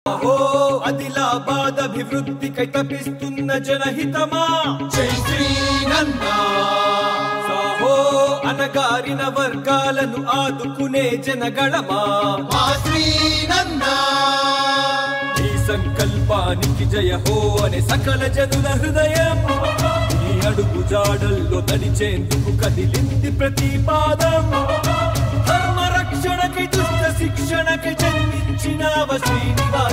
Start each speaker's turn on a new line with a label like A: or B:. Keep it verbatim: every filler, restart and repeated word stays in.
A: ఆదిలాబాద్ అభివృద్ధికై తపిస్తున్న జనహితమా జై శ్రీనన్నా సాహో అనగారిన వర్గాలను ఆదుకునే జనగళమా మా శ్రీనన్నా ఈ సంకల్పానికి జయ హో అనే సకల జనుల హృదయం ఈ అడుగు జాడల్లో నడిచేందుకు కదిలింది ప్రతి పాదం ధర్మ రక్షణకై దుష్ట శిక్షణకై జన్మించిన శ్రీనివాస